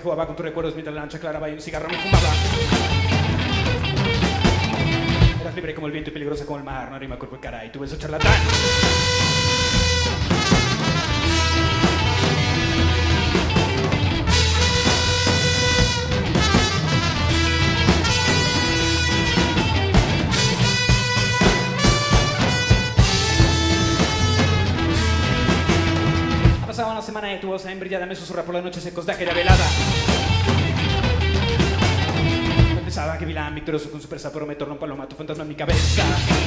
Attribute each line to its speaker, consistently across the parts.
Speaker 1: jugaba con tus recuerdos mientras la lancha aclaraba y un cigarro me fumaba. Eras libre como el viento y peligrosa como el mar, no rima cuerpo y cara, y tu beso charlatán. Pasaba una semana y tu voz embrillada me susurra por las noches secos de aquella velada. Pensaba que Vilán victorioso con su presa, pero me tornó un paloma, tu fantasma en mi cabeza.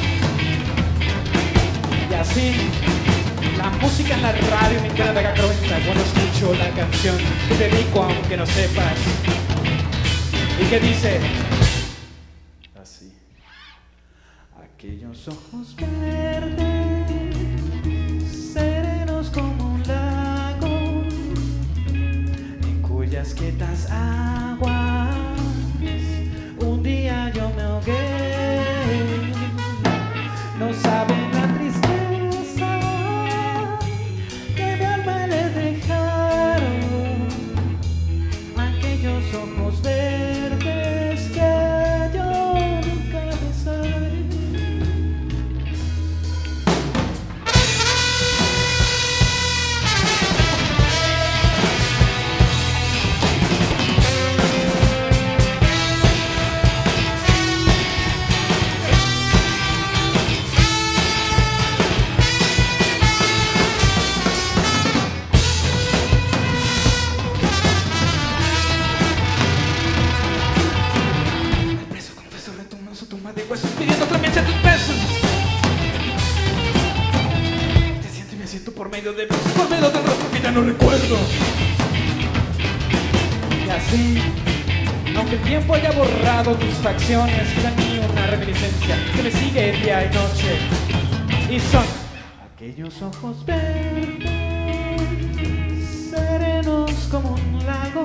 Speaker 1: Y así, la música en la radio me queda mega cruenta cuando escucho la canción que te dedico aunque no sepas. Y que dice así: aquellos ojos verdes, serenos como un lago, en cuyas quietas aguas un día yo me ahogué. No saben la tristeza que mi alma le dejaron aquellos ojos verdes que yo nunca besaré. Pidiendo clemencia a tus besos. Te siento y me siento por medio de besos, por medio del rostro que ya no recuerdo. Y así, aunque el tiempo haya borrado tus facciones, queda en mí una reminiscencia que me sigue día y noche. Y son aquellos ojos verdes, serenos como un lago,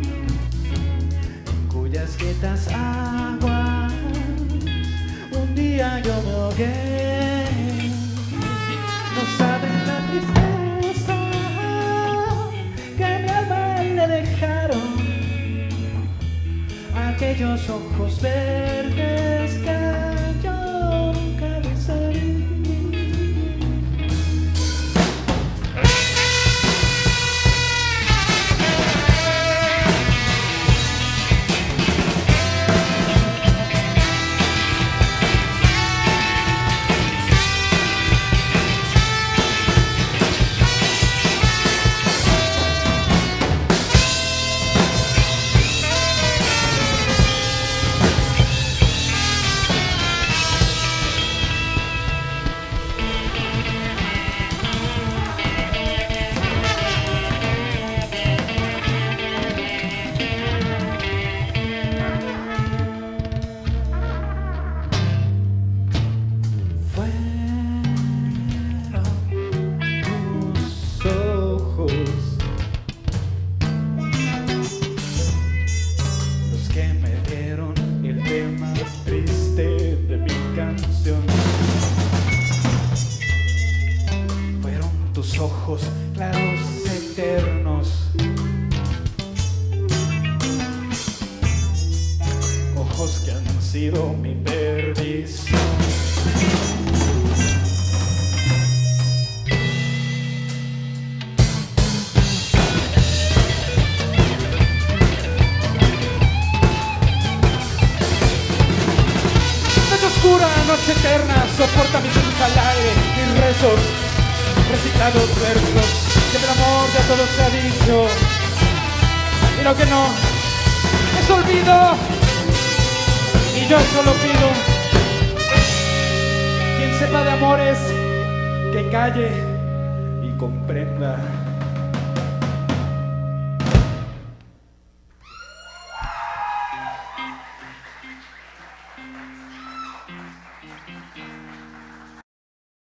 Speaker 1: en cuyas quietas aguas un día yo me ahogué. No saben la tristeza que mi alma le dejaron aquellos ojos verdes que yo nunca besaré. Tus ojos claros eternos, ojos que han sido mi perdición. Noche oscura, noche eterna, soporta mis ojos al aire, mis rezos, reciclados versos, que el amor ya todo se ha dicho, y lo que no es olvido, y yo solo pido, quien sepa de amores, que calle y comprenda.